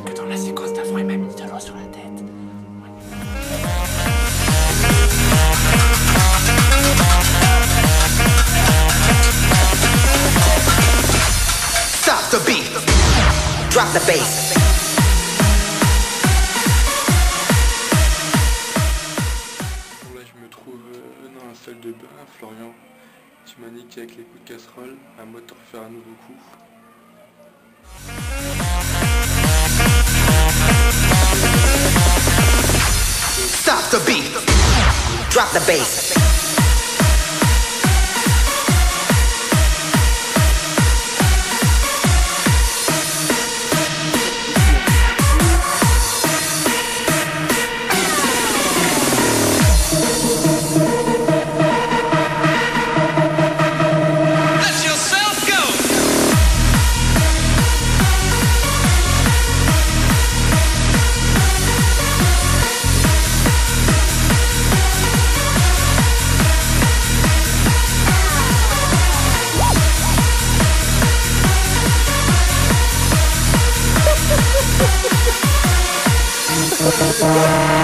Parce que dans la séquence d'avant, il m'a mis de l'eau sur la tête. Stop the beat. Drop the bass. Bon, là, je me trouve dans la salle de bain. Florian, tu m'as niqué avec les coups de casserole. À moi de te refaire un nouveau coup. Stop the beat. Drop the bass. Yeah.